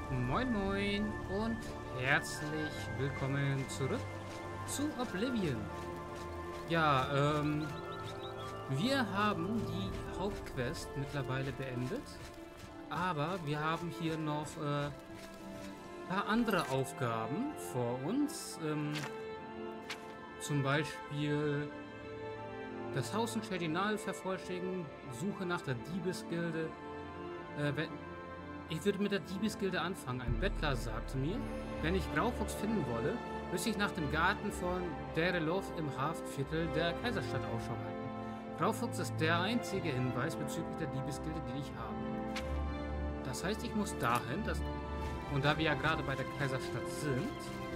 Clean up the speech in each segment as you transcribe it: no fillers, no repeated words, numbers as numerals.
Moin Moin und herzlich willkommen zurück zu Oblivion. Ja, wir haben die Hauptquest mittlerweile beendet, aber wir haben hier noch ein paar andere Aufgaben vor uns. Zum Beispiel das Haus in Shadinal vervollständigen, Suche nach der Diebesgilde. Ich würde mit der Diebesgilde anfangen. Ein Bettler sagte mir, wenn ich Graufuchs finden wolle, müsste ich nach dem Garten von Derelov im Hafenviertel der Kaiserstadt Ausschau halten. Graufuchs ist der einzige Hinweis bezüglich der Diebesgilde, den ich habe. Das heißt, ich muss dahin, und da wir ja gerade bei der Kaiserstadt sind,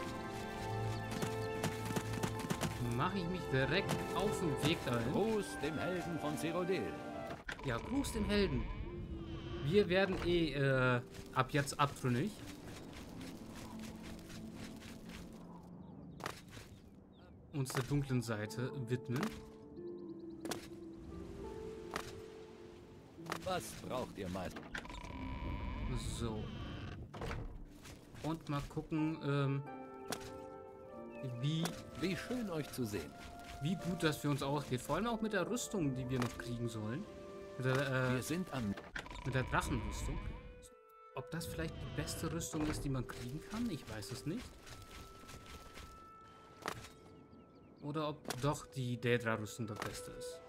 mache ich mich direkt auf den Weg dahin. Gruß dem Helden von Cyrodiil. Ja, Gruß dem Helden. Wir werden ab jetzt abtrünnig. Uns der dunklen Seite widmen. Was braucht ihr, Meister? So. Und mal gucken, Wie schön euch zu sehen. wie gut das für uns ausgeht. Vor allem auch mit der Rüstung, die wir noch kriegen sollen. Wir sind am... Mit der Drachenrüstung. Ob das vielleicht die beste Rüstung ist, die man kriegen kann? Ich weiß es nicht. Oder ob doch die Daedra-Rüstung das Beste ist.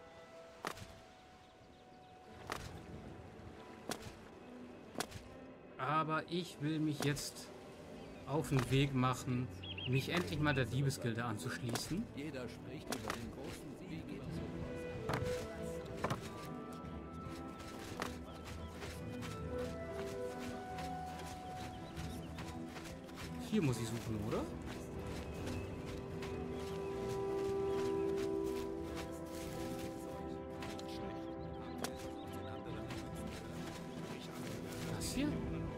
Aber ich will mich jetzt auf den Weg machen, mich endlich mal der Diebesgilde anzuschließen. Jeder spricht über den großen Sieg. Wie geht es? Hier muss ich suchen, oder? Das hier?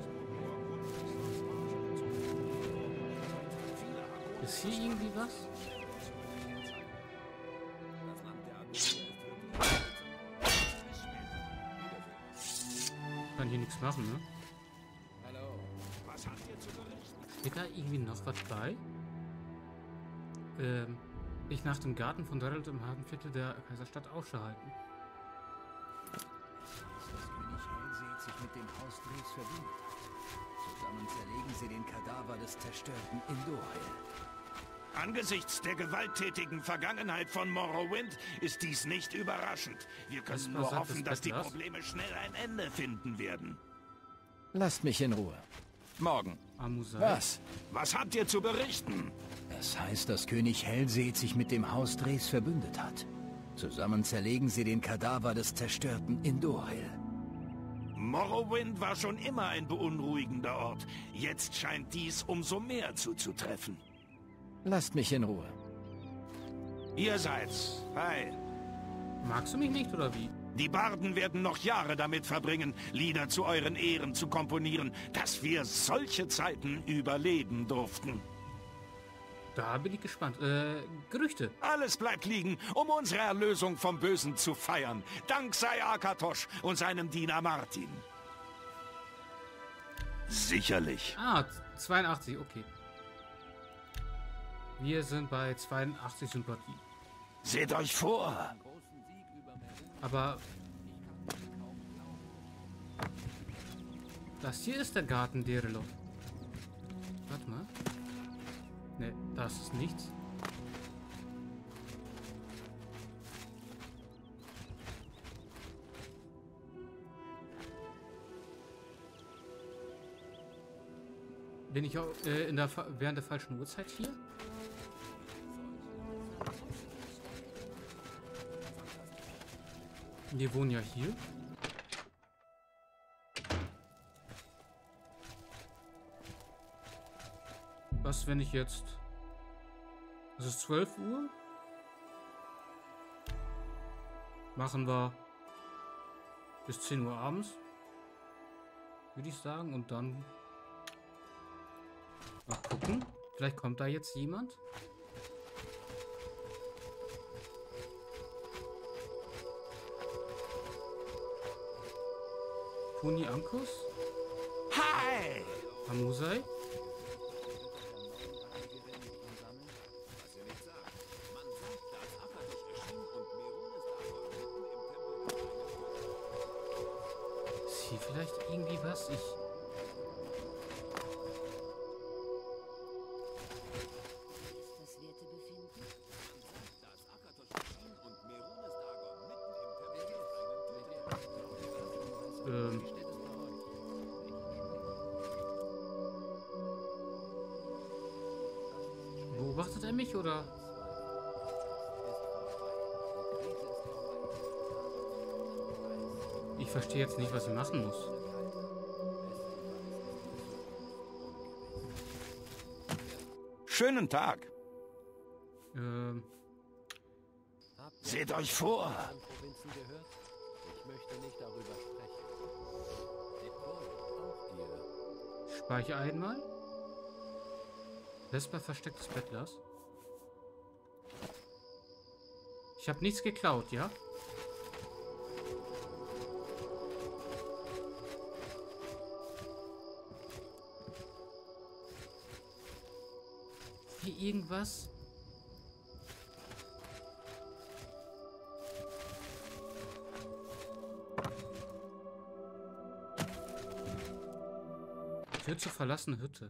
Ist hier irgendwie was? Kann hier nichts machen, ne? Steht da irgendwie noch was bei? Ich nach dem Garten von Dorald im Hafenviertel der Kaiserstadt Ausschau halten. Das König Hellseht sich mit dem Haus Drees verbündet hat. Zusammen zerlegen sie den Kadaver des zerstörten Indoril. Angesichts der gewalttätigen Vergangenheit von Morrowind ist dies nicht überraschend. Wir können nur hoffen, dass die Probleme schnell ein Ende finden werden. Lasst mich in Ruhe. Morgen. Amusai. Was? Was habt ihr zu berichten? Es heißt, dass König Hellseht sich mit dem Haus Drees verbündet hat. Zusammen zerlegen sie den Kadaver des zerstörten Indoril. Morrowind war schon immer ein beunruhigender Ort. Jetzt scheint dies umso mehr zuzutreffen. Lasst mich in Ruhe. Ihr seid's. Hi. Magst du mich nicht, oder wie? Die Barden werden noch Jahre damit verbringen, Lieder zu euren Ehren zu komponieren, dass wir solche Zeiten überleben durften. Da bin ich gespannt. Gerüchte. Alles bleibt liegen, um unsere Erlösung vom Bösen zu feiern. Dank sei Akatosh und seinem Diener Martin. Sicherlich. Ah, 82, okay. Wir sind bei 82 Sympathie. Seht euch vor. Aber das hier ist der Garten Derelov. Warte mal. Ne, das ist nichts. Bin ich auch während der falschen Uhrzeit hier? Wir wohnen ja hier. Was, wenn ich jetzt... Es ist 12 Uhr. Machen wir bis 10 Uhr abends. Würde ich sagen. Und dann... Mal gucken. Vielleicht kommt da jetzt jemand. Pony Ankus? Hi! Amusai? Ist hier vielleicht irgendwie was? Beobachtet er mich oder? Ich verstehe jetzt nicht, was ich machen muss. Schönen Tag. Seht euch vor! Ich möchte nicht darüber sprechen. Speicher einmal. Vesper Versteck des Bettlers. Ich habe nichts geklaut, ja? Hier irgendwas? Tür zur verlassenen Hütte.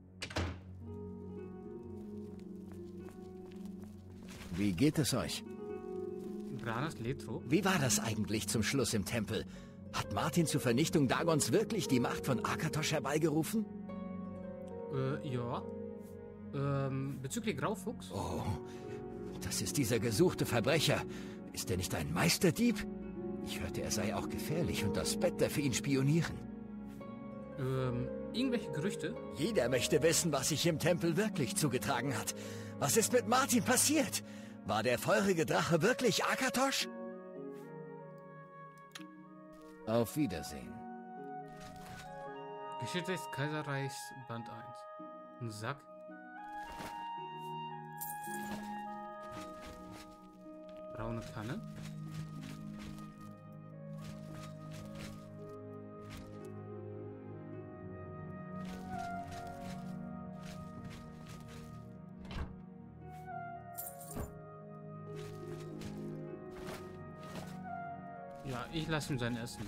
Wie geht es euch? Branas Letro? Wie war das eigentlich zum Schluss im Tempel? Hat Martin zur Vernichtung Dagons wirklich die Macht von Akatosh herbeigerufen? Ja. Bezüglich Graufuchs? Oh, das ist dieser gesuchte Verbrecher. Ist er nicht ein Meisterdieb? Ich hörte, er sei auch gefährlich und das Bettler für ihn spionieren. Irgendwelche Gerüchte? Jeder möchte wissen, was sich im Tempel wirklich zugetragen hat. Was ist mit Martin passiert? War der feurige Drache wirklich Akatosh? Auf Wiedersehen. Geschichte des Kaiserreichs, Band 1. Ein Sack. Braune Kanne. Ja, ich lasse ihm sein Essen.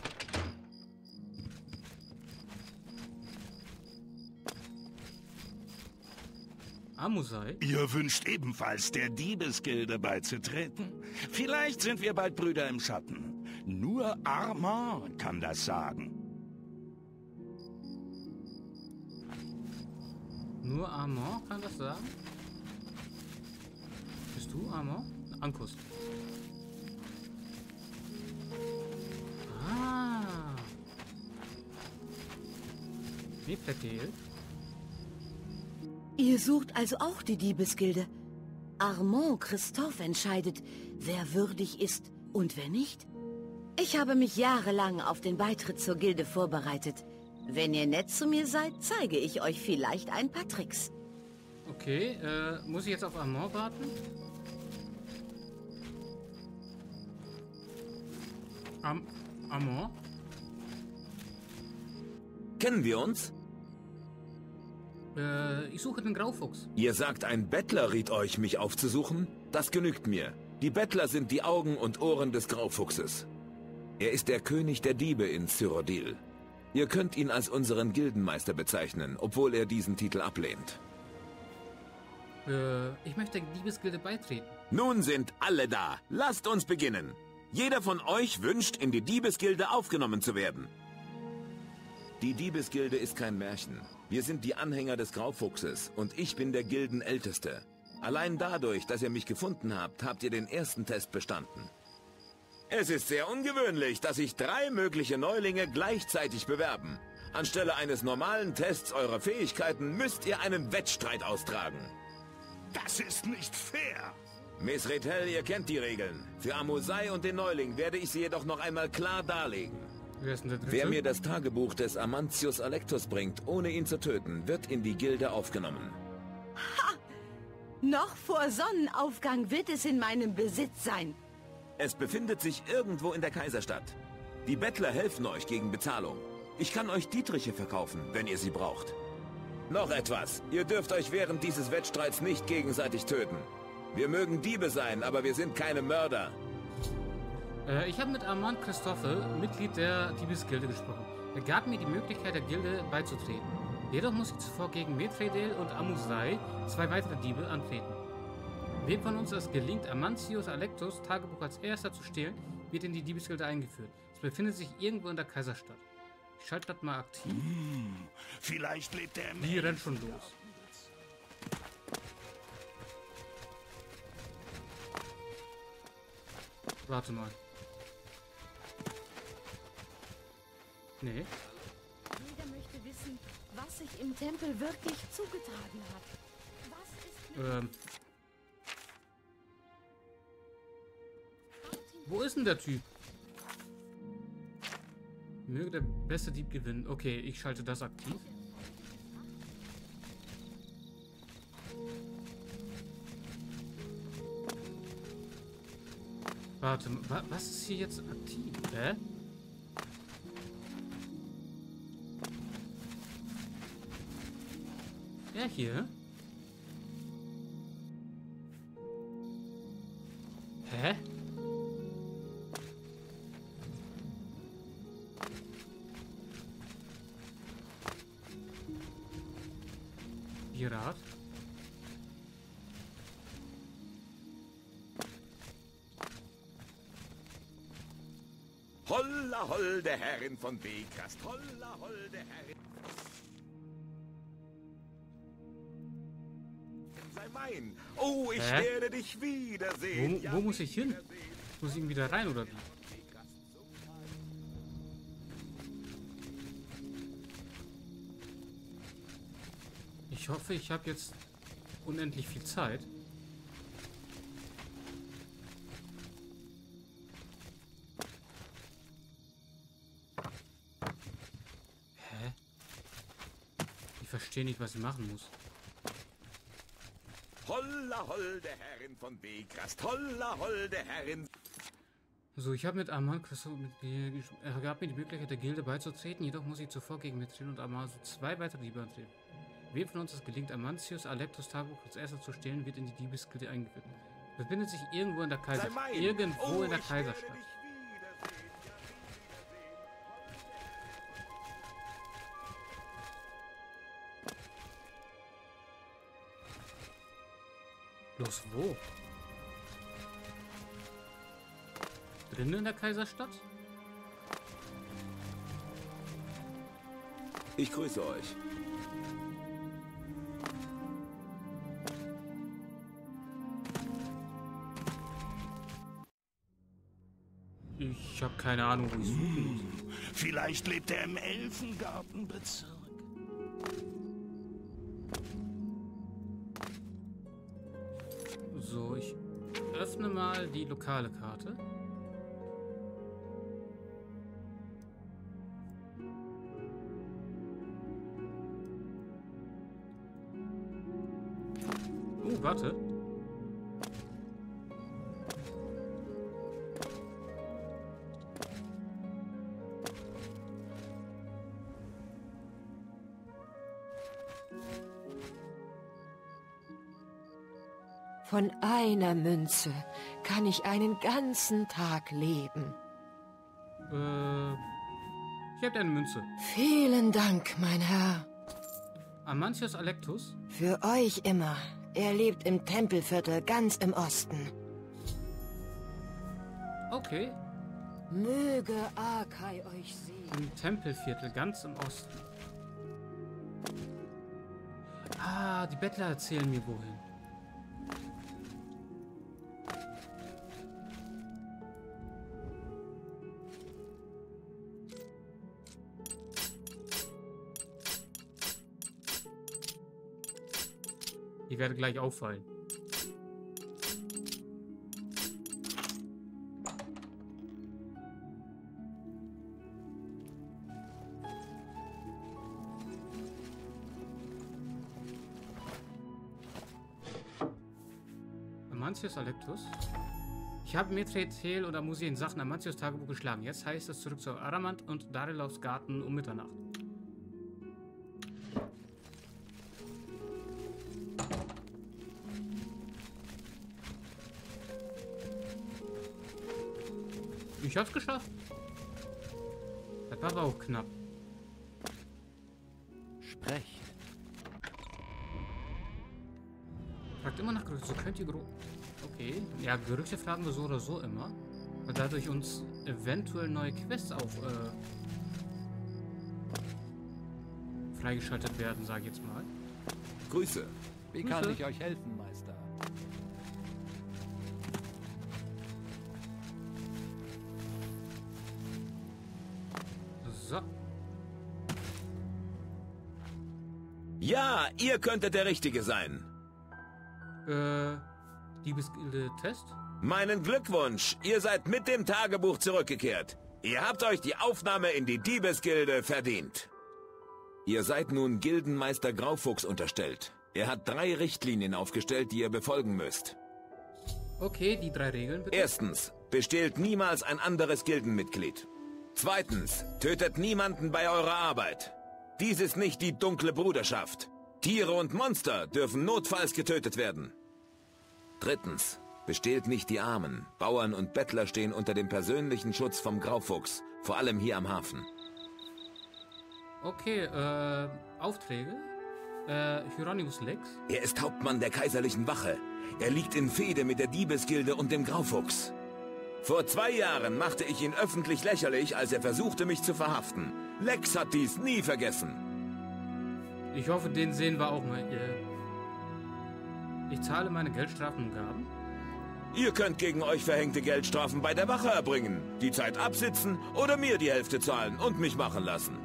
Amusai? Ihr wünscht ebenfalls der Diebesgilde beizutreten? Vielleicht sind wir bald Brüder im Schatten. Nur Armand kann das sagen. Nur Armand kann das sagen? Bist du Armand? Ankus. Ah. Nepletel? Ihr sucht also auch die Diebesgilde. Armand Christophe entscheidet, wer würdig ist und wer nicht. Ich habe mich jahrelang auf den Beitritt zur Gilde vorbereitet. Wenn ihr nett zu mir seid, zeige ich euch vielleicht ein paar Tricks. Okay, muss ich jetzt auf Armand warten? Armand? Kennen wir uns? Ich suche den Graufuchs. Ihr sagt, ein Bettler riet euch, mich aufzusuchen? Das genügt mir. Die Bettler sind die Augen und Ohren des Graufuchses. Er ist der König der Diebe in Cyrodiil. Ihr könnt ihn als unseren Gildenmeister bezeichnen, obwohl er diesen Titel ablehnt. Ich möchte der Diebesgilde beitreten. Nun sind alle da. Lasst uns beginnen. Jeder von euch wünscht, in die Diebesgilde aufgenommen zu werden. Die Diebesgilde ist kein Märchen. Wir sind die Anhänger des Graufuchses und ich bin der Gildenälteste. Allein dadurch, dass ihr mich gefunden habt, habt ihr den ersten Test bestanden. Es ist sehr ungewöhnlich, dass sich 3 mögliche Neulinge gleichzeitig bewerben. Anstelle eines normalen Tests eurer Fähigkeiten müsst ihr einen Wettstreit austragen. Das ist nicht fair. Miss Rethel, ihr kennt die Regeln. Für Amusai und den Neuling werde ich sie jedoch noch einmal klar darlegen. Wer ist denn der Dritte? Wer mir das Tagebuch des Amantius Alectus bringt, ohne ihn zu töten, wird in die Gilde aufgenommen. Ha! Noch vor Sonnenaufgang wird es in meinem Besitz sein. Es befindet sich irgendwo in der Kaiserstadt. Die Bettler helfen euch gegen Bezahlung. Ich kann euch Dietriche verkaufen, wenn ihr sie braucht. Noch etwas. Ihr dürft euch während dieses Wettstreits nicht gegenseitig töten. Wir mögen Diebe sein, aber wir sind keine Mörder. Ich habe mit Armand Christophe, Mitglied der Diebesgilde, gesprochen. Er gab mir die Möglichkeit, der Gilde beizutreten. Jedoch muss ich zuvor gegen Methredel und Amusai, 2 weitere Diebe, antreten. Wem von uns es gelingt, Amantius Alectus Tagebuch als erster zu stehlen, wird in die Diebesgilde eingeführt. Es befindet sich irgendwo in der Kaiserstadt. Ich schalte das mal aktiv. Vielleicht lebt er im Die rennt schon los. Warte mal. Nee. Jeder möchte wissen, was sich im Tempel wirklich zugetragen hat. Was ist Wo ist denn der Typ? Möge der beste Dieb gewinnen. Okay, ich schalte das aktiv. Warte, was ist hier jetzt aktiv? Hä? Er hier? Hä? Pirat? Holla, holde Herrin von Bekrast, holla, holde Herrin. Sei mein. Oh, ich werde dich wiedersehen. Wo muss ich hin? Muss ich ihn wieder rein, oder wie? Ich hoffe, ich habe jetzt unendlich viel Zeit. Hä? Ich verstehe nicht, was ich machen muss. Holla, holde Herrin von Bekrast, holla, holde Herrin. So, ich habe mit Armand Christophe, er gab mir die Möglichkeit, der Gilde beizutreten, jedoch muss ich zuvor gegen Methredel und Amazo 2 weitere Diebe antreten. Wem von uns es gelingt, Amantius Alectus Tagebuch als erster zu stehlen, wird in die Diebesgilde eingeführt. Befindet sich irgendwo in der Kaiserstadt. Irgendwo in der Kaiserstadt. Los, wo? Drinnen in der Kaiserstadt? Ich grüße euch. Ich habe keine Ahnung, wo ich suchen muss. Vielleicht lebt er im Elfengartenbezirk. So, ich öffne mal die lokale Karte. Warte. Von einer Münze kann ich einen ganzen Tag leben. Ich habe eine Münze. Vielen Dank, mein Herr. Amantius Alectus? Für euch immer. Er lebt im Tempelviertel ganz im Osten. Okay. Möge Arkai euch sehen. Im Tempelviertel ganz im Osten. Ah, die Bettler erzählen mir wohin. Ich werde gleich auffallen. Amantius Alectus. Ich habe Methredel und Amusi in Sachen Amantius Tagebuch geschlagen. Jetzt heißt es zurück zu Aramant und Darilaus Garten um Mitternacht. Ich hab's geschafft. Das war aber auch knapp. Sprecht. Fragt immer nach Gerüchten. So könnt ihr okay. Ja, Gerüchte fragen wir so oder so immer. Weil dadurch uns eventuell neue Quests auf freigeschaltet werden, sage ich jetzt mal. Grüße. Wie kann ich euch helfen, Meister? So. Ja, ihr könntet der Richtige sein. Diebesgilde-Test? Meinen Glückwunsch, ihr seid mit dem Tagebuch zurückgekehrt. Ihr habt euch die Aufnahme in die Diebesgilde verdient. Ihr seid nun Gildenmeister Graufuchs unterstellt. Er hat 3 Richtlinien aufgestellt, die ihr befolgen müsst. Okay, die 3 Regeln bitte. Erstens, bestehlt niemals ein anderes Gildenmitglied. Zweitens, tötet niemanden bei eurer Arbeit. Dies ist nicht die dunkle Bruderschaft. Tiere und Monster dürfen notfalls getötet werden. Drittens, bestehlt nicht die Armen. Bauern und Bettler stehen unter dem persönlichen Schutz vom Graufuchs, vor allem hier am Hafen. Okay, Aufträge? Hieronymus Lex? Er ist Hauptmann der kaiserlichen Wache. Er liegt in Fehde mit der Diebesgilde und dem Graufuchs. Vor 2 Jahren machte ich ihn öffentlich lächerlich, als er versuchte, mich zu verhaften. Lex hat dies nie vergessen. Ich hoffe, den sehen wir auch mal. Ich zahle meine Geldstrafen und Gaben. Ihr könnt gegen euch verhängte Geldstrafen bei der Wache erbringen, die Zeit absitzen oder mir die Hälfte zahlen und mich machen lassen.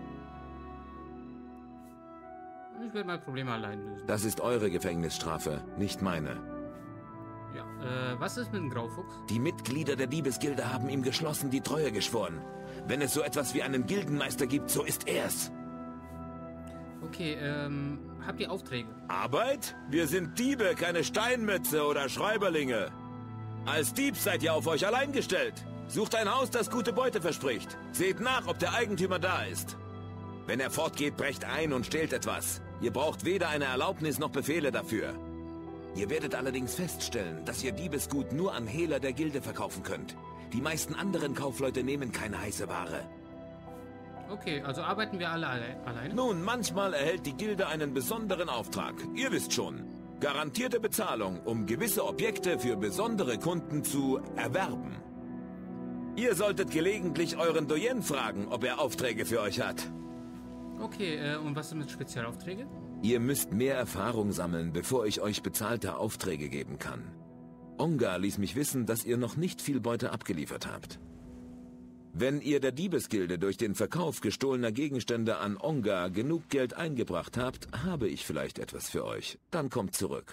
Ich werde mein Problem allein lösen. Das ist eure Gefängnisstrafe, nicht meine. Ja, was ist mit dem Graufuchs? Die Mitglieder der Diebesgilde haben ihm geschlossen die Treue geschworen. Wenn es so etwas wie einen Gildenmeister gibt, so ist er's. Okay, habt ihr Aufträge? Arbeit? Wir sind Diebe, keine Steinmetze oder Schreiberlinge. Als Dieb seid ihr auf euch allein gestellt. Sucht ein Haus, das gute Beute verspricht. Seht nach, ob der Eigentümer da ist. Wenn er fortgeht, brecht ein und stehlt etwas. Ihr braucht weder eine Erlaubnis noch Befehle dafür. Ihr werdet allerdings feststellen, dass ihr Diebesgut nur an Hehler der Gilde verkaufen könnt. Die meisten anderen Kaufleute nehmen keine heiße Ware. Okay, also arbeiten wir alle alleine? Nun, manchmal erhält die Gilde einen besonderen Auftrag. Ihr wisst schon. Garantierte Bezahlung, um gewisse Objekte für besondere Kunden zu erwerben. Ihr solltet gelegentlich euren Doyen fragen, ob er Aufträge für euch hat. Okay, und was ist mit Spezialaufträgen? Ihr müsst mehr Erfahrung sammeln, bevor ich euch bezahlte Aufträge geben kann. Ongar ließ mich wissen, dass ihr noch nicht viel Beute abgeliefert habt. Wenn ihr der Diebesgilde durch den Verkauf gestohlener Gegenstände an Ongar genug Geld eingebracht habt, habe ich vielleicht etwas für euch. Dann kommt zurück.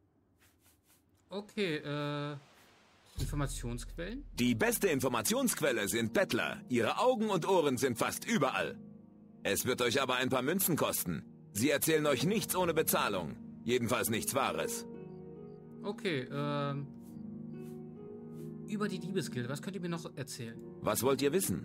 Okay, Informationsquellen? Die beste Informationsquelle sind Bettler. Ihre Augen und Ohren sind fast überall. Es wird euch aber ein paar Münzen kosten. Sie erzählen euch nichts ohne Bezahlung. Jedenfalls nichts Wahres. Okay, über die Diebesgilde, was könnt ihr mir noch erzählen? Was wollt ihr wissen?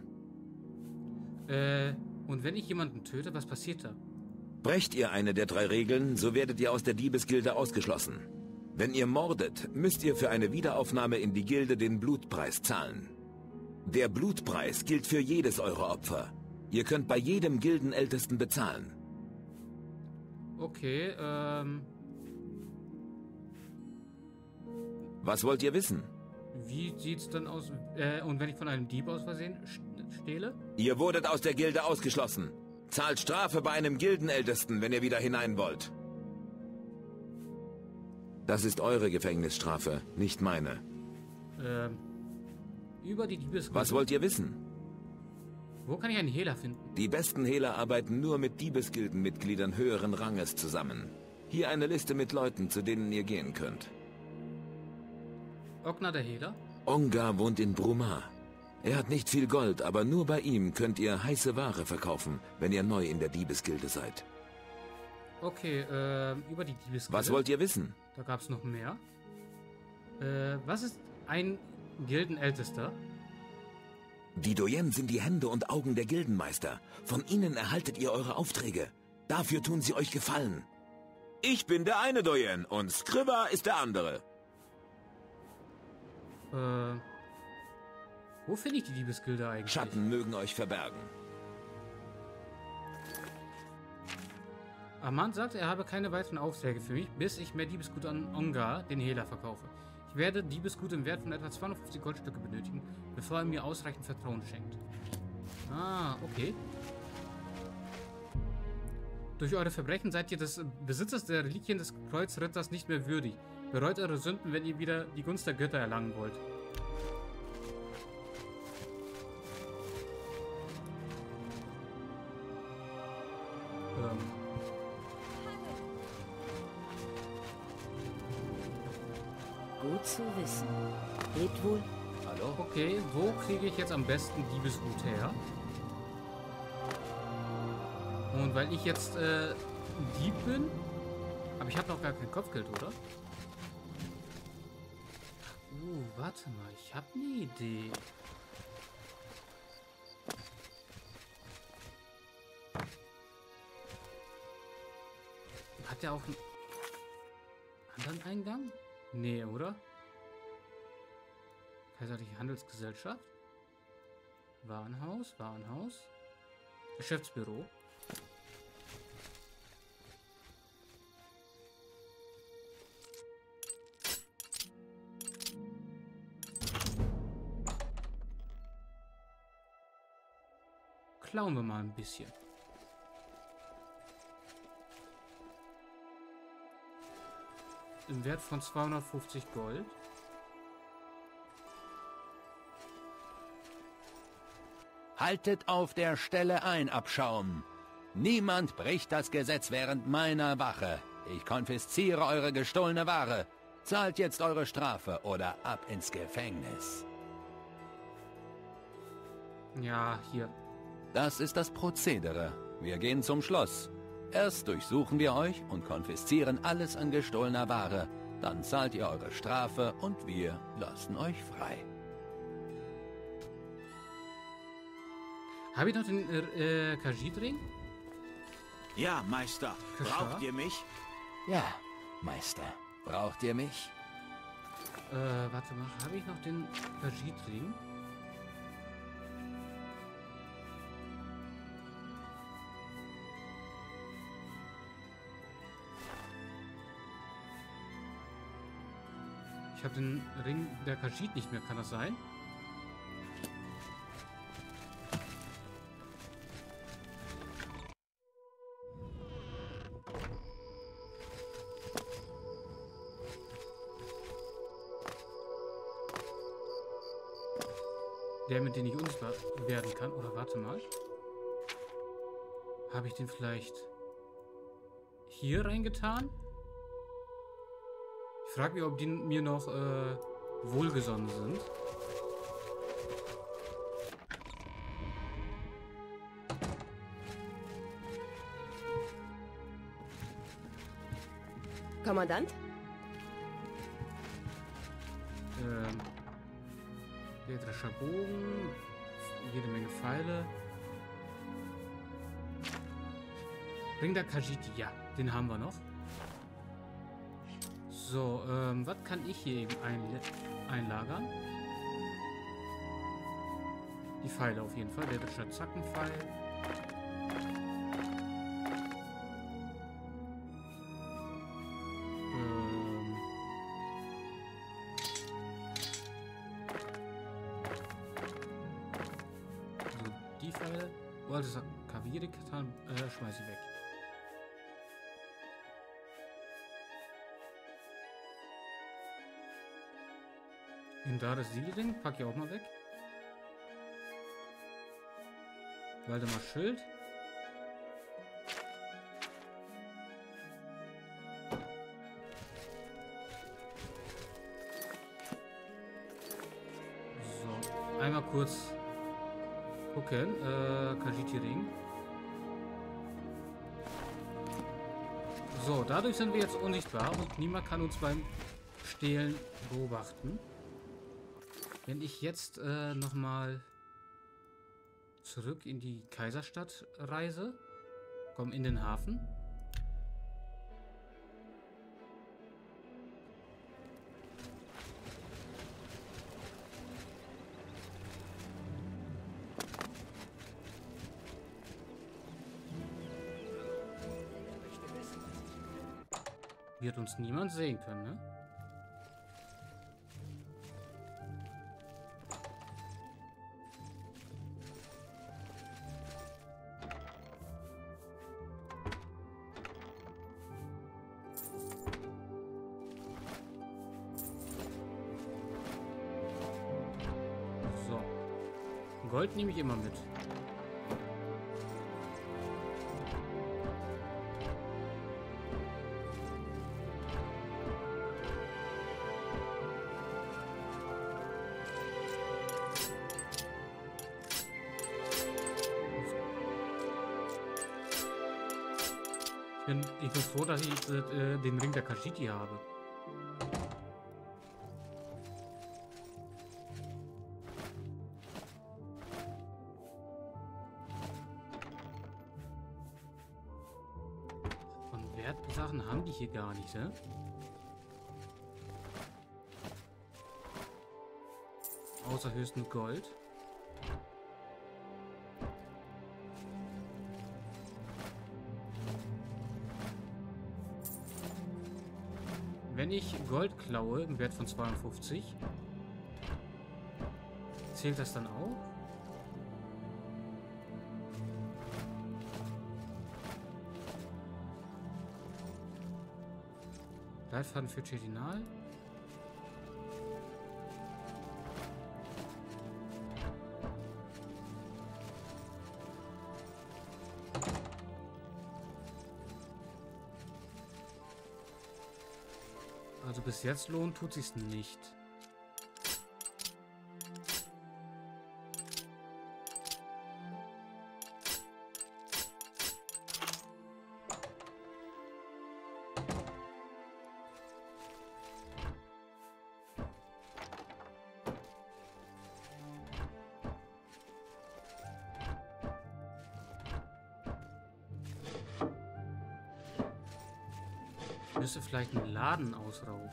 Und wenn ich jemanden töte, was passiert da? Brecht ihr eine der 3 Regeln, so werdet ihr aus der Diebesgilde ausgeschlossen. Wenn ihr mordet, müsst ihr für eine Wiederaufnahme in die Gilde den Blutpreis zahlen. Der Blutpreis gilt für jedes eurer Opfer. Ihr könnt bei jedem Gildenältesten bezahlen. Okay, Was wollt ihr wissen? wie sieht's dann aus? Und wenn ich von einem Dieb aus Versehen stehle? Ihr wurdet aus der Gilde ausgeschlossen. Zahlt Strafe bei einem Gildenältesten, wenn ihr wieder hinein wollt. Das ist eure Gefängnisstrafe, nicht meine. Über die Diebesgilde. Was wollt ihr wissen? Wo kann ich einen Hehler finden? Die besten Hehler arbeiten nur mit Diebesgildenmitgliedern höheren Ranges zusammen. Hier eine Liste mit Leuten, zu denen ihr gehen könnt. Ognar der Hehler? Ongar wohnt in Brumar. Er hat nicht viel Gold, aber nur bei ihm könnt ihr heiße Ware verkaufen, wenn ihr neu in der Diebesgilde seid. Okay, über die Diebesgilde. Was wollt ihr wissen? Da gab's noch mehr. Was ist ein Gildenältester? Die Doyen sind die Hände und Augen der Gildenmeister. Von ihnen erhaltet ihr eure Aufträge. Dafür tun sie euch Gefallen. Ich bin der eine Doyen und Skriva ist der andere. Wo finde ich die Diebesgilde eigentlich? Schatten mögen euch verbergen. Armand sagt, er habe keine weiteren Aufträge für mich, bis ich mehr Diebesgut an Ongar, den Hehler, verkaufe. Ich werde Diebesgut im Wert von etwa 250 Goldstücke benötigen, bevor er mir ausreichend Vertrauen schenkt. Ah, okay. Durch eure Verbrechen seid ihr des Besitzers der Reliquien des Kreuzritters nicht mehr würdig. Bereut eure Sünden, wenn ihr wieder die Gunst der Götter erlangen wollt. Gut zu wissen. Lebt wohl. Hallo? Okay, wo kriege ich jetzt am besten Diebesgut her? Und weil ich jetzt Dieb bin, aber ich habe noch gar kein Kopfgeld, oder? Warte mal, ich habe eine Idee. Hat der auch einen anderen Eingang? Nee, oder? Kaiserliche Handelsgesellschaft? Warenhaus, Warenhaus. Geschäftsbüro. Klauen wir mal ein bisschen. Im Wert von 250 Gold. Haltet auf der Stelle ein, Abschaum. Niemand bricht das Gesetz während meiner Wache. Ich konfisziere eure gestohlene Ware. Zahlt jetzt eure Strafe oder ab ins Gefängnis. Ja, hier. Das ist das Prozedere. Wir gehen zum Schloss. Erst durchsuchen wir euch und konfiszieren alles an gestohlener Ware. Dann zahlt ihr eure Strafe und wir lassen euch frei. Habe ich noch den Khajiit-Ring? Ja, Meister. Braucht ihr mich? Ja, Meister. Braucht ihr mich? Warte mal. Habe ich noch den Khajiit-Ring? Ich habe den Ring der Khajiit nicht mehr, kann das sein? Der, mit dem ich unsichtbar werden kann. Oder warte mal. Habe ich den vielleicht hier reingetan? Ich frage mich, ob die mir noch wohlgesonnen sind. Kommandant? Elektrischer Bogen. Jede Menge Pfeile. Ring der Khajiit, ja, den haben wir noch. So, was kann ich hier eben einlagern? Die Pfeile auf jeden Fall. Der elektrische Zackenpfeil. So, die Pfeile. Oh, das ist Kaviri-Katan. Schmeiß ich weg. Indares Siegelring, pack ich auch mal weg. Waldemar Schild. So, einmal kurz gucken. Khajiit-Ring. So, dadurch sind wir jetzt unsichtbar und niemand kann uns beim Stehlen beobachten. Wenn ich jetzt nochmal zurück in die Kaiserstadt reise, komm in den Hafen. Wird uns niemand sehen können, ne? So. Gold nehme ich immer mit. Ich bin froh, dass ich den Ring der Khajiit habe. Von Wertsachen haben die hier gar nicht, ne? Außer höchstens Gold. Wenn ich Gold klaue im Wert von 52, zählt das dann auch? Leitfaden für Chetinal. Also bis jetzt lohnt tut sich's nicht. Ich müsste vielleicht einen Laden ausrauben.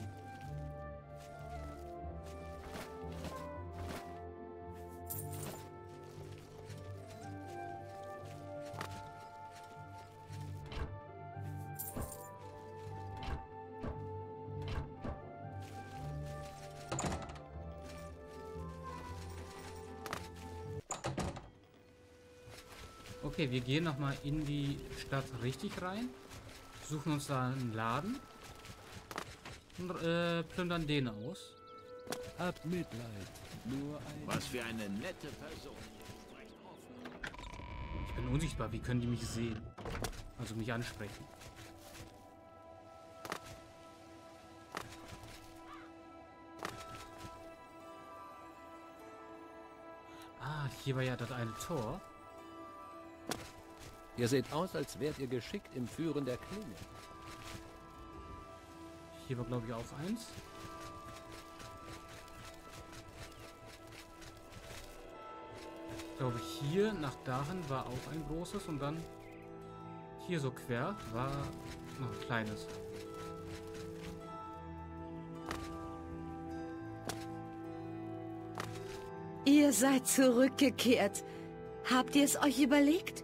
Okay, wir gehen nochmal in die Stadt richtig rein. Suchen uns da einen Laden und plündern den aus. Habt Mitleid. Nur ein... Was für eine nette Person. Ich bin unsichtbar, wie können die mich sehen? Also mich ansprechen. Ah, hier war ja das eine Tor. Ihr seht aus, als wärt ihr geschickt im Führen der Klinge. Hier war, glaube ich, auch eins. Ich glaube, hier nach dahin war auch ein großes und dann hier so quer war noch ein kleines. Ihr seid zurückgekehrt. Habt ihr es euch überlegt?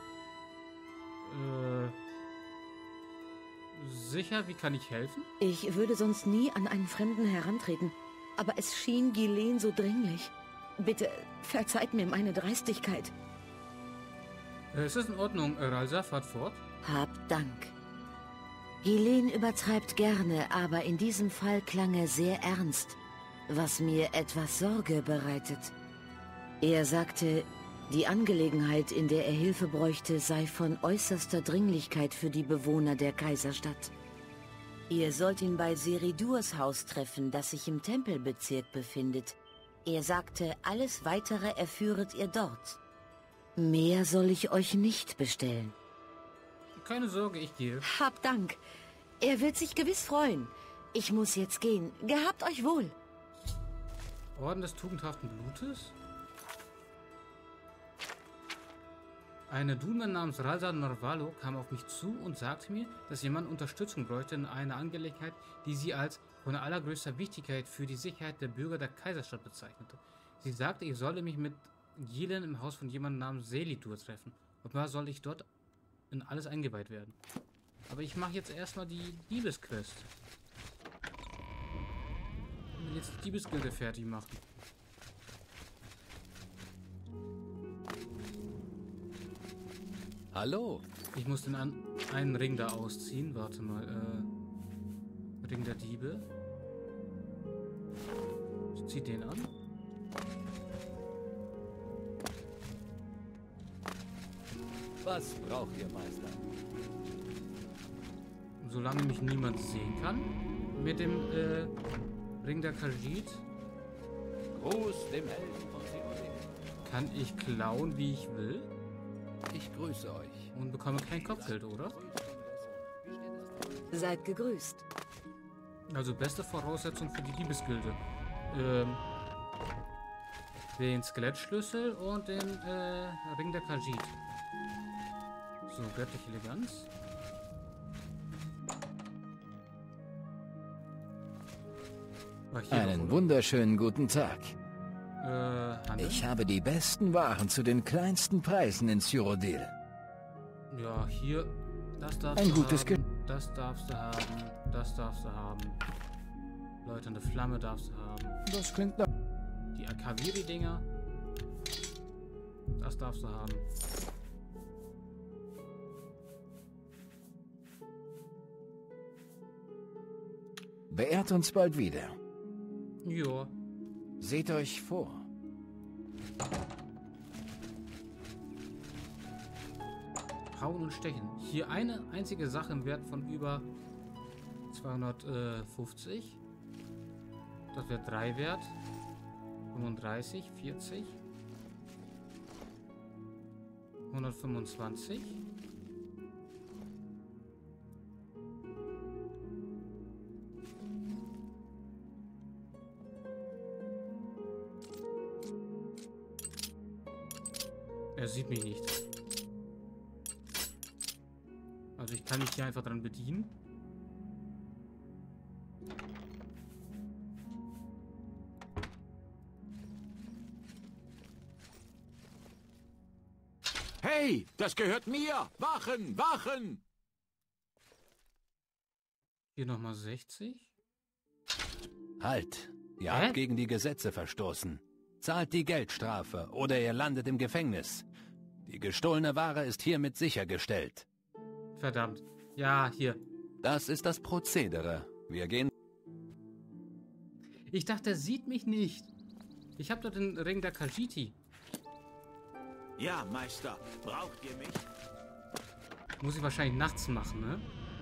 Sicher, wie kann ich helfen? Ich würde sonst nie an einen Fremden herantreten, aber es schien Ghislaine so dringlich. Bitte verzeiht mir meine Dreistigkeit. Es ist in Ordnung, Ralsa, fahrt fort. Habt Dank. Ghislaine übertreibt gerne, aber in diesem Fall klang er sehr ernst, was mir etwas Sorge bereitet. Er sagte, die Angelegenheit, in der er Hilfe bräuchte, sei von äußerster Dringlichkeit für die Bewohner der Kaiserstadt. Ihr sollt ihn bei Seridurs Haus treffen, das sich im Tempelbezirk befindet. Er sagte, alles Weitere erführet ihr dort. Mehr soll ich euch nicht bestellen. Keine Sorge, ich gehe. Habt Dank. Er wird sich gewiss freuen. Ich muss jetzt gehen. Gehabt euch wohl. Orden des tugendhaften Blutes? Eine Dune namens Ralsa Norvalo kam auf mich zu und sagte mir, dass jemand Unterstützung bräuchte in einer Angelegenheit, die sie als von allergrößter Wichtigkeit für die Sicherheit der Bürger der Kaiserstadt bezeichnete. Sie sagte, ich solle mich mit Ghislaine im Haus von jemandem namens Selidur treffen. Und mal soll ich dort in alles eingeweiht werden. Aber ich mache jetzt erstmal die Diebesquest. Ich will jetzt die Diebesgilde fertig machen. Hallo. Ich muss den einen Ring da ausziehen. Warte mal. Ring der Diebe. Ich zieh den an. Was braucht ihr, Meister? Solange mich niemand sehen kann. Mit dem Ring der Khajiit. Gruß dem Helden von Cyrodiil. Kann ich klauen, wie ich will. Ich grüße euch. Und bekomme kein Kopfgeld, oder? Seid gegrüßt. Also beste Voraussetzung für die Diebesgilde. Den Skelettschlüssel und den Ring der Khajiit. So, göttliche Eleganz. Einen wunderschönen guten Tag. Handel? Ich habe die besten Waren zu den kleinsten Preisen in Cyrodiil. Ja, hier. Das darfst Ein du gutes haben. Das darfst du haben. Das darfst du haben. Läuternde Flamme darfst du haben. Das klingt nach... Die Akaviri-Dinger. Das darfst du haben. Beehrt uns bald wieder. Ja. Seht euch vor. Hauen und stechen. Hier eine einzige Sache im Wert von über 250. Das wäre 3 wert. 35, 40. 125. Er sieht mich nicht. Also ich kann mich hier einfach dran bedienen. Hey, das gehört mir! Wachen, wachen! Hier nochmal 60. Halt. Ihr Hä? habt gegen die Gesetze verstoßen. Zahlt die Geldstrafe oder ihr landet im Gefängnis. Die gestohlene Ware ist hiermit sichergestellt. Verdammt. Ja, hier. Das ist das Prozedere. Wir gehen... Ich dachte, er sieht mich nicht. Ich habe doch den Ring der Khajiit. Ja, Meister. Braucht ihr mich? Muss ich wahrscheinlich nachts machen, ne?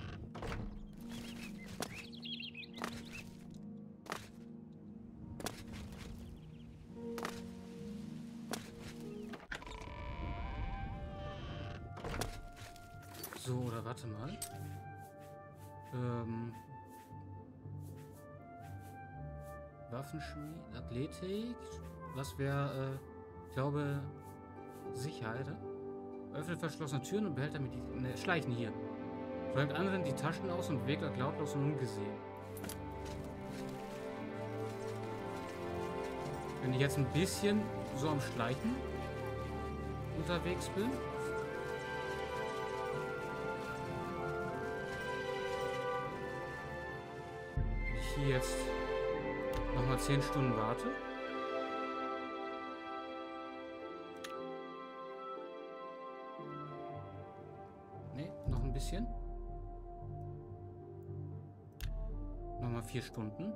So, oder warte mal. Waffenschmied, Athletik. Was wäre, ich glaube, Sicherheit. Öffnet verschlossene Türen und behält damit die... Ne, Schleichen hier. Räumt anderen die Taschen aus und bewegt euch lautlos und ungesehen. Wenn ich jetzt ein bisschen so am Schleichen unterwegs bin. Ich hier jetzt nochmal 10 Stunden warte. Ne, noch ein bisschen. Nochmal 4 Stunden.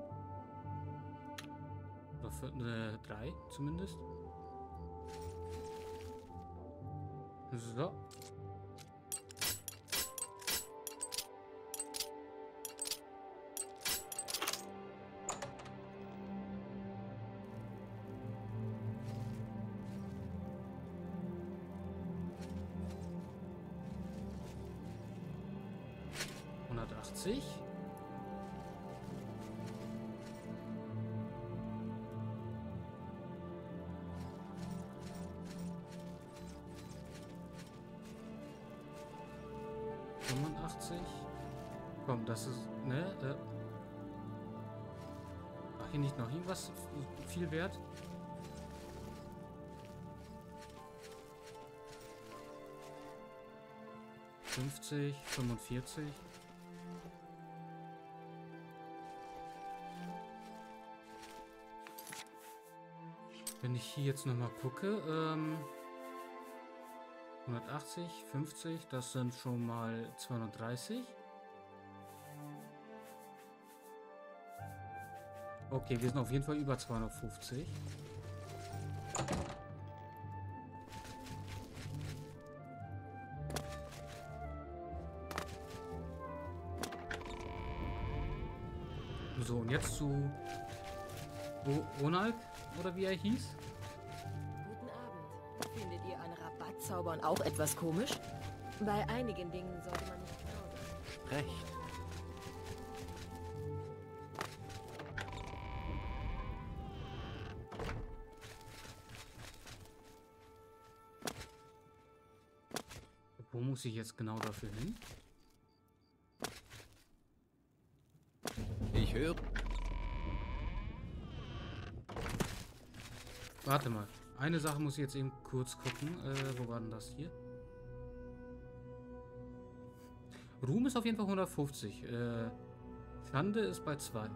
Oder für, 3 zumindest. So. ...180... Komm, das ist, ne? Ach, hier nicht noch irgendwas viel wert? 50, 45. Wenn ich hier jetzt nochmal gucke, 180, 50, das sind schon mal 230. Okay, wir sind auf jeden Fall über 250. So, und jetzt zu Ronald, oder wie er hieß? Guten Abend. Findet ihr an Rabattzaubern auch etwas komisch? Bei einigen Dingen sollte man nicht genau sein. Sprecht. Wo muss ich jetzt genau dafür hin? Ich höre. Warte mal. Eine Sache muss ich jetzt eben kurz gucken. Wo war denn das hier? Ruhm ist auf jeden Fall 150. Schande ist bei 2.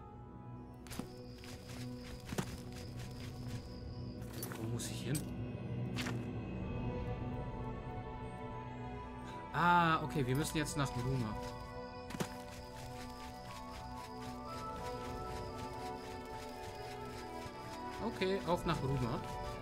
Wo muss ich hin? Ah, okay. Wir müssen jetzt nach Luma. Okay, auf nach Ruma.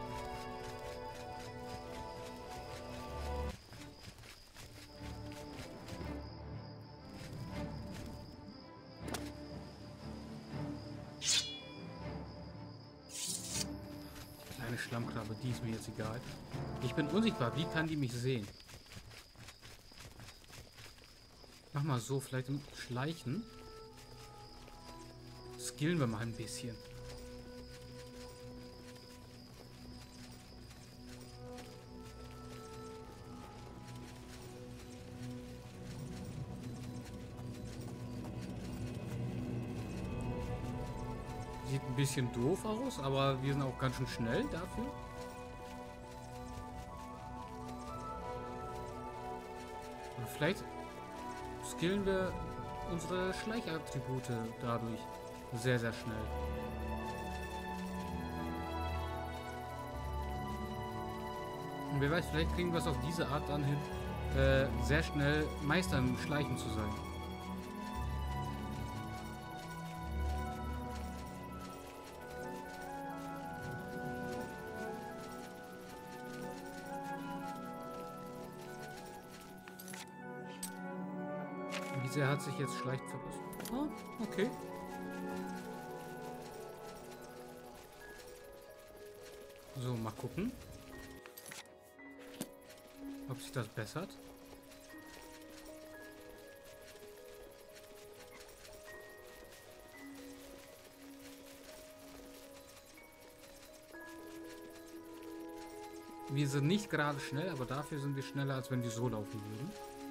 Kleine Schlammkrabbe, die ist mir jetzt egal. Ich bin unsichtbar, wie kann die mich sehen? Mach mal so, vielleicht im Schleichen. Skillen wir mal ein bisschen. Sieht ein bisschen doof aus, aber wir sind auch ganz schön schnell dafür. Und vielleicht skillen wir unsere Schleichattribute dadurch sehr, sehr schnell. Und wer weiß, vielleicht kriegen wir es auf diese Art dann hin, sehr schnell Meister im Schleichen zu sein. Wie sehr hat sich jetzt Schleichen verbessert? Oh, okay. So, mal gucken, ob sich das bessert. Wir sind nicht gerade schnell, aber dafür sind wir schneller, als wenn wir so laufen würden.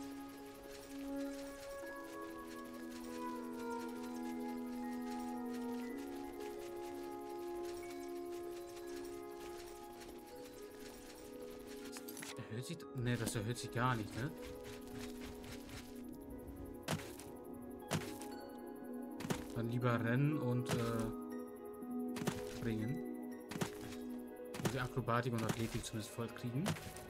Erhöht sich... Ne, das erhöht sich gar nicht, ne? Dann lieber rennen und springen. Die Akrobatik und Athletik zumindest voll kriegen.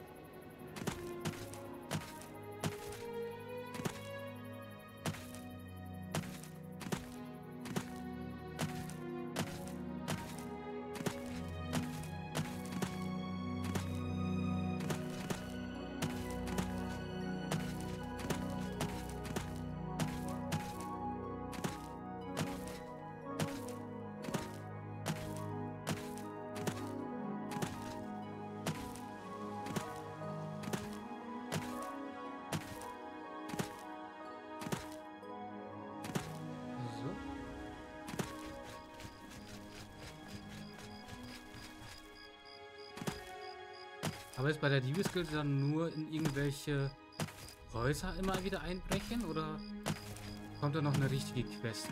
Aber ist bei der Diebesgilde dann nur in irgendwelche Häuser immer wieder einbrechen oder kommt da noch eine richtige Quest?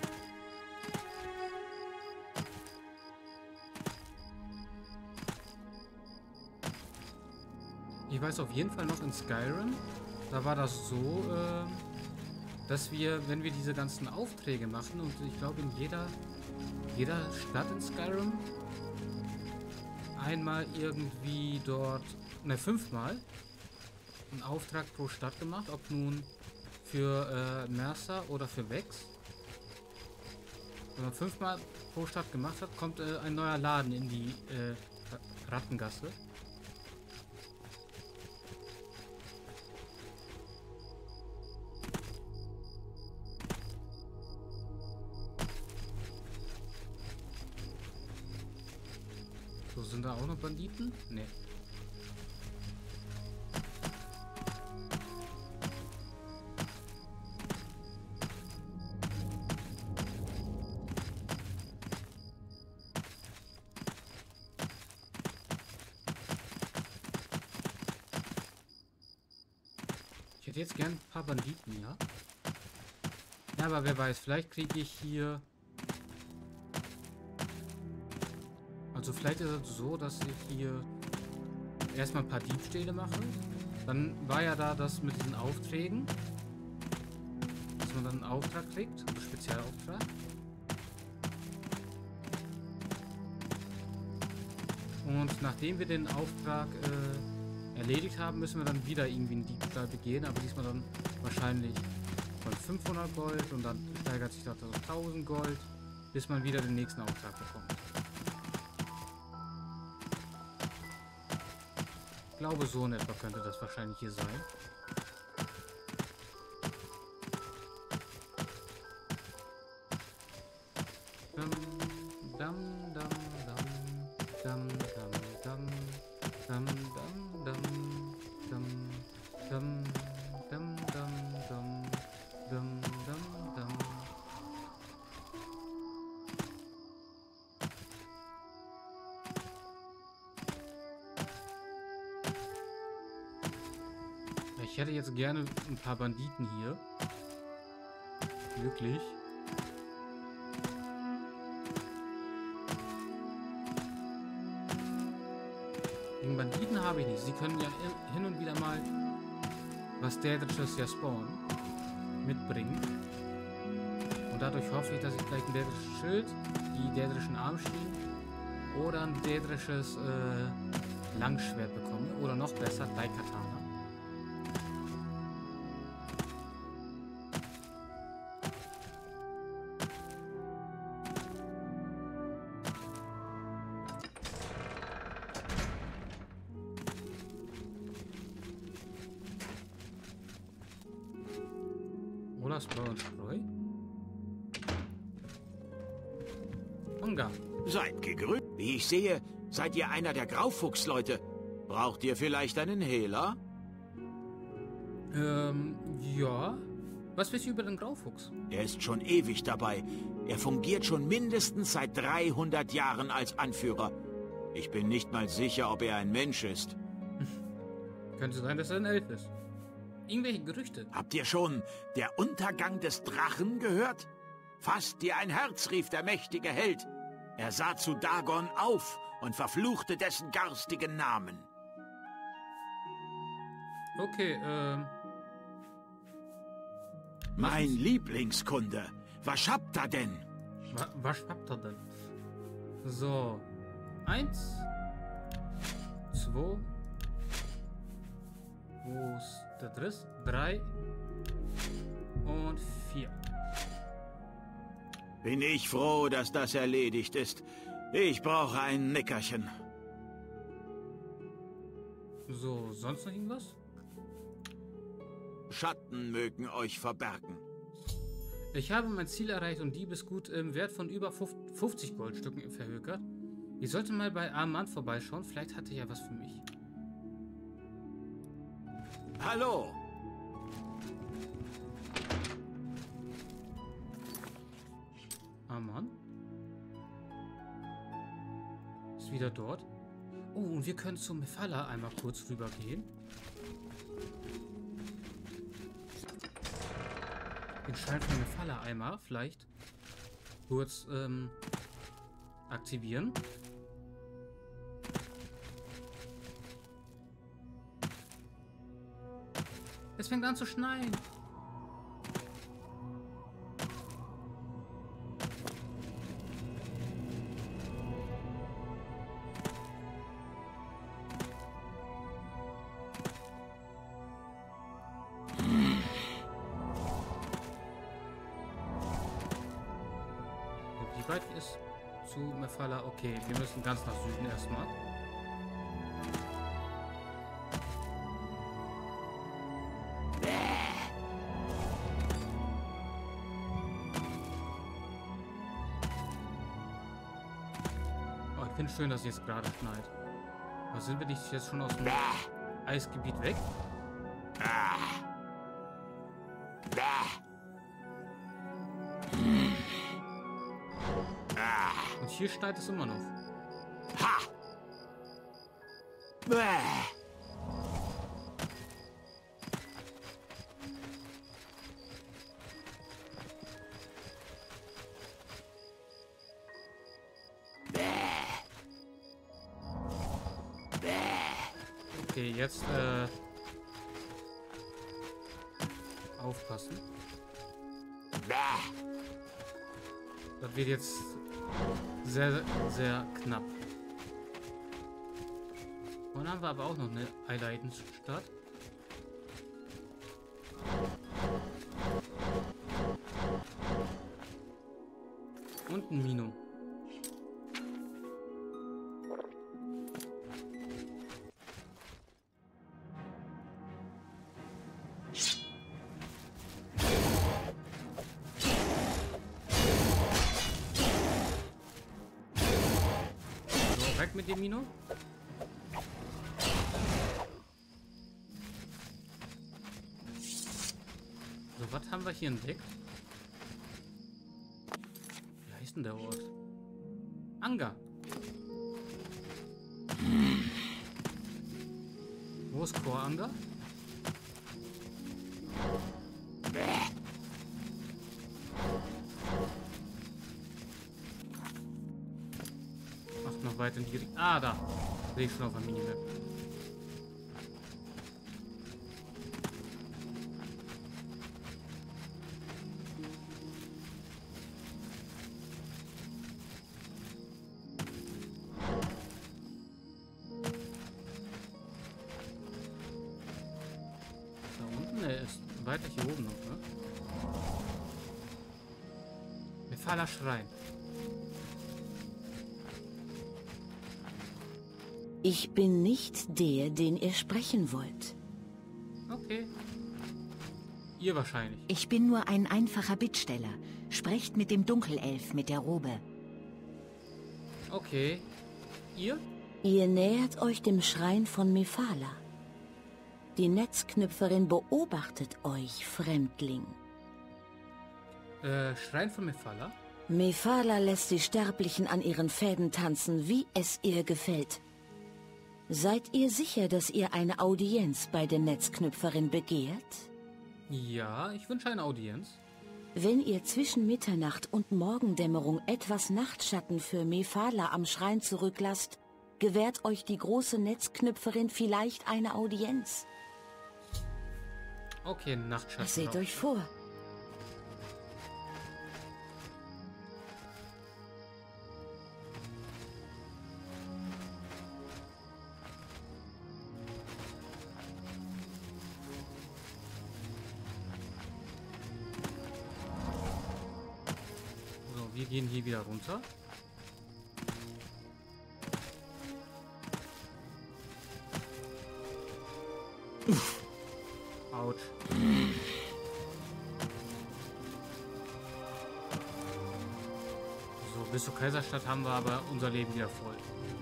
Ich weiß auf jeden Fall noch in Skyrim Da war das so, dass wir, wenn wir diese ganzen Aufträge machen, und ich glaube in jeder Stadt in Skyrim einmal irgendwie dort, ne, 5-mal einen Auftrag pro Stadt gemacht, ob nun für Mercer oder für Vex. Wenn man 5-mal pro Stadt gemacht hat, kommt ein neuer Laden in die Rattengasse. So, sind da auch noch Banditen? Nee. Ich hätte jetzt gern ein paar Banditen, ja? Ja, aber wer weiß, vielleicht kriege ich hier... Also vielleicht ist es so, dass ich hier erstmal ein paar Diebstähle mache. Dann war ja da das mit diesen Aufträgen. Dass man dann einen Auftrag kriegt, einen Spezialauftrag. Und nachdem wir den Auftrag erledigt haben, müssen wir dann wieder irgendwie einen Diebstahl begehen. Aber diesmal dann wahrscheinlich von 500 Gold und dann steigert sich das auf 1000 Gold, bis man wieder den nächsten Auftrag bekommt. Ich glaube, so in etwa könnte das wahrscheinlich hier sein. Dum, dum, dum, dum, dum, dum, dum, dum, dum, dum, dum, dum, dum, dum, dum, dum. Ich hätte jetzt gerne ein paar Banditen hier. Wirklich. Gegen Banditen habe ich nicht. Sie können ja hin und wieder mal was Dädrisches ja spawnen. Mitbringen. Und dadurch hoffe ich, dass ich vielleicht ein dädrisches Schild, die dädrischen Armschienen oder ein dädrisches Langschwert bekomme. Oder noch besser, Daikatana. Oder Spreu und Spreu? Ungar. Seid gegrüßt. Wie ich sehe, seid ihr einer der Graufuchsleute. Braucht ihr vielleicht einen Hehler? Ja. Was wisst ihr über den Graufuchs? Er ist schon ewig dabei. Er fungiert schon mindestens seit 300 Jahren als Anführer. Ich bin nicht mal sicher, ob er ein Mensch ist. Könnte sein, dass er ein Elf ist. Irgendwelche Gerüchte. Habt ihr schon der Untergang des Drachen gehört? Fasst dir ein Herz, rief der mächtige Held. Er sah zu Dagon auf und verfluchte dessen garstigen Namen. Okay, Mein Lieblingskunde. Was habt ihr denn? Was habt ihr denn? So. 1, 2. Wo ist der dritte? 3 und 4. Bin ich froh, dass das erledigt ist. Ich brauche ein Nickerchen. So, sonst noch irgendwas? Schatten mögen euch verbergen. Ich habe mein Ziel erreicht und Diebesgut im Wert von über 50 Goldstücken verhökert. Ich sollte mal bei Armand vorbeischauen, vielleicht hat er ja was für mich. Hallo. Armand? Ist wieder dort. Oh, und wir können zum Mephala einmal kurz rübergehen. Den Schein von Mephala einmal vielleicht kurz aktivieren. Es fängt an zu schneien. Wie weit ist zu Mephala? Okay, wir müssen ganz nach Süden erstmal. Oh, ich finde schön, dass es jetzt gerade schneit. Aber sind wir nicht jetzt schon aus dem Eisgebiet weg? Und hier schneit es immer noch. Ha! Bäh! Okay, jetzt aufpassen. Das wird jetzt sehr, sehr knapp. Und dann haben wir aber auch noch eine Eileidenstadt. Und ein Mino. Weg mit dem Mino. So, was haben wir hier entdeckt? Wie heißt denn der Ort? Anga. Wo ist Chor Anga? Ach, noch weiter in die Richtung. Ah, da. Sehe ich schon auf der Minimap. Da unten, er ist weiter hier oben noch, ne? Mephala Schrein. Ich bin nicht der, den ihr sprechen wollt. Okay. Ihr wahrscheinlich. Ich bin nur ein einfacher Bittsteller. Sprecht mit dem Dunkelelf mit der Robe. Okay. Ihr? Ihr nähert euch dem Schrein von Mephala. Die Netzknüpferin beobachtet euch, Fremdling. Schrein von Mephala? Mephala lässt die Sterblichen an ihren Fäden tanzen, wie es ihr gefällt. Seid ihr sicher, dass ihr eine Audienz bei der Netzknüpferin begehrt? Ja, ich wünsche eine Audienz. Wenn ihr zwischen Mitternacht und Morgendämmerung etwas Nachtschatten für Mephala am Schrein zurücklasst, gewährt euch die große Netzknüpferin vielleicht eine Audienz. Okay, Nachtschatten. Seht euch vor. Wir gehen hier wieder runter. Autsch. So, bis zur Kaiserstadt haben wir aber unser Leben wieder voll.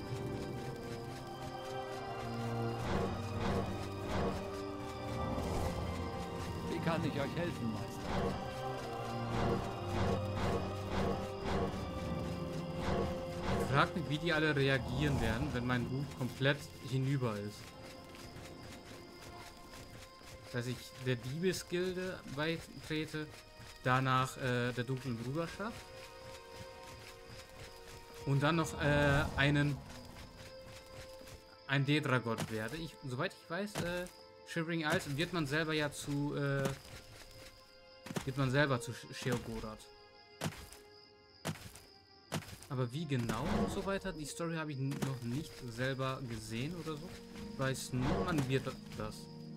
Wie kann ich euch helfen, Meister? Ich frage mich, wie die alle reagieren werden, wenn mein Blut komplett hinüber ist. Dass ich der Diebesgilde beitrete, danach der dunklen Bruderschaft und dann noch ein Dedra-Gott werde. Soweit ich weiß, Shivering Isles wird man selber ja zu Sheogorath. Aber wie genau und so weiter, die Story habe ich noch nicht selber gesehen oder so. Ich weiß nur, man wird das.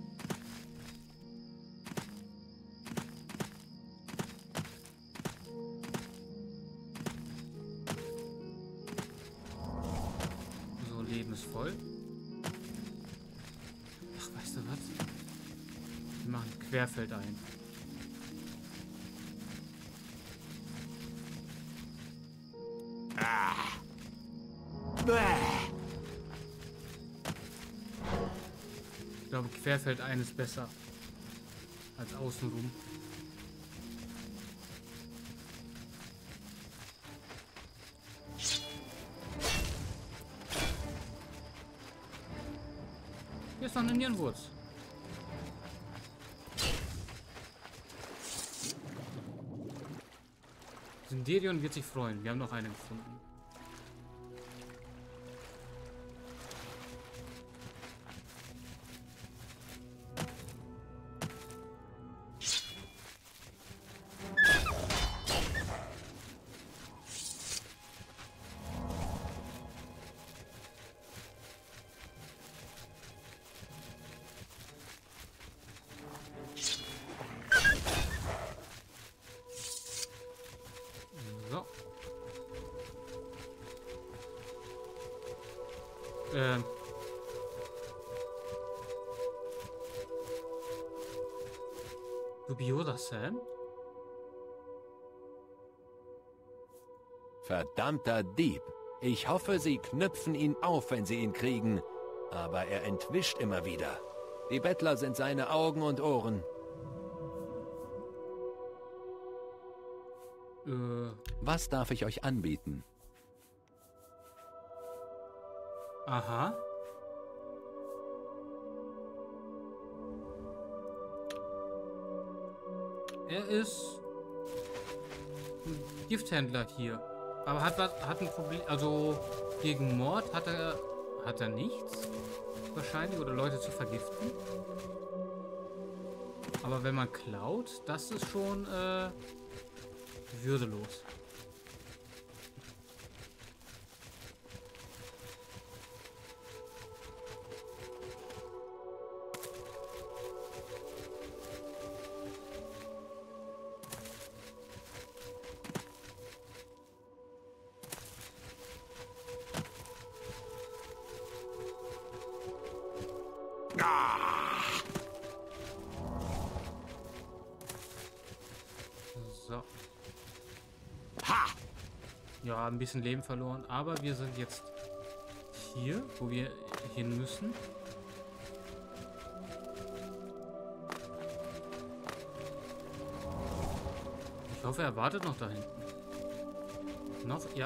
So, Leben ist voll. Ach, weißt du was? Wir machen Querfeld ein. Ich glaube, Querfeld ein ist besser als außenrum. Hier ist noch eine Nierenwurz. Sinderion wird sich freuen. Wir haben noch eine gefunden. So. Dubiosa Sam? Verdammter Dieb. Ich hoffe, Sie knüpfen ihn auf, wenn Sie ihn kriegen. Aber er entwischt immer wieder. Die Bettler sind seine Augen und Ohren. Was darf ich euch anbieten? Aha. Er ist ein Gifthändler hier. Aber hat ein Problem. Also gegen Mord hat er nichts. Wahrscheinlich. Oder Leute zu vergiften. Aber wenn man klaut, das ist schon würdelos. So. Ha! Ja, ein bisschen Leben verloren, aber wir sind jetzt hier, wo wir hin müssen. Ich hoffe, er wartet noch da hinten. Noch? Ja.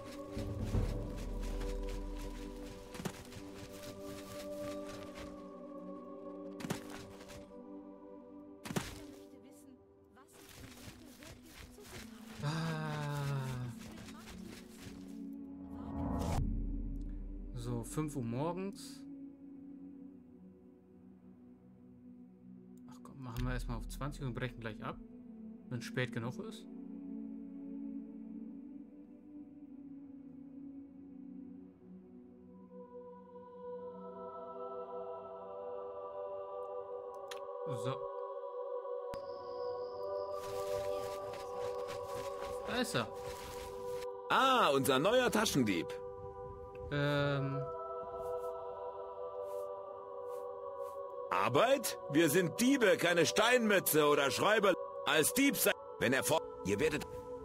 So, 5 Uhr morgens. Ach komm, machen wir erstmal auf 20 und brechen gleich ab, wenn es spät genug ist. So. Da ist er. Ah, unser neuer Taschendieb. Arbeit? Wir sind Diebe, keine Steinmetze oder Schreiber. Als Dieb sein. Wenn er vor... Ihr werdet...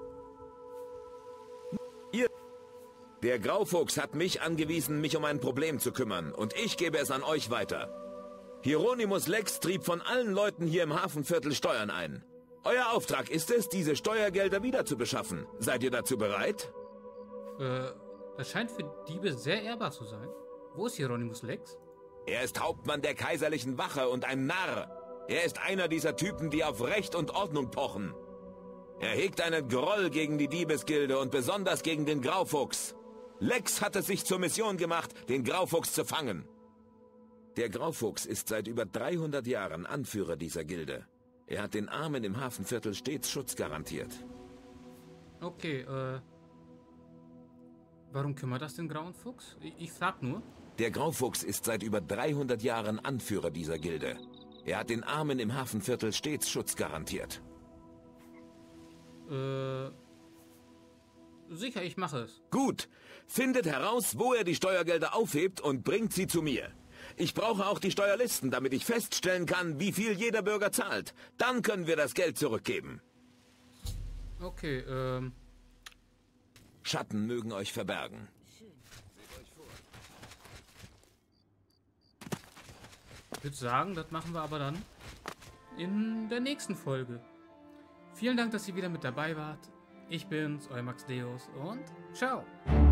Ihr... Der Graufuchs hat mich angewiesen, mich um ein Problem zu kümmern. Und ich gebe es an euch weiter. Hieronymus Lex trieb von allen Leuten hier im Hafenviertel Steuern ein. Euer Auftrag ist es, diese Steuergelder wieder zu beschaffen. Seid ihr dazu bereit? Das scheint für Diebe sehr ehrbar zu sein. Wo ist Hieronymus Lex? Er ist Hauptmann der kaiserlichen Wache und ein Narr. Er ist einer dieser Typen, die auf Recht und Ordnung pochen. Er hegt einen Groll gegen die Diebesgilde und besonders gegen den Graufuchs. Lex hat es sich zur Mission gemacht, den Graufuchs zu fangen. Der Graufuchs ist seit über 300 Jahren Anführer dieser Gilde. Er hat den Armen im Hafenviertel stets Schutz garantiert. Okay, warum kümmert das den Grauen Fuchs? Ich frag nur. Der Graufuchs ist seit über 300 Jahren Anführer dieser Gilde. Er hat den Armen im Hafenviertel stets Schutz garantiert. Sicher, ich mache es. Gut. Findet heraus, wo er die Steuergelder aufhebt und bringt sie zu mir. Ich brauche auch die Steuerlisten, damit ich feststellen kann, wie viel jeder Bürger zahlt. Dann können wir das Geld zurückgeben. Okay, Schatten mögen euch verbergen. Ich würde sagen, das machen wir aber dann in der nächsten Folge. Vielen Dank, dass ihr wieder mit dabei wart. Ich bin's, euer Max Deus und ciao.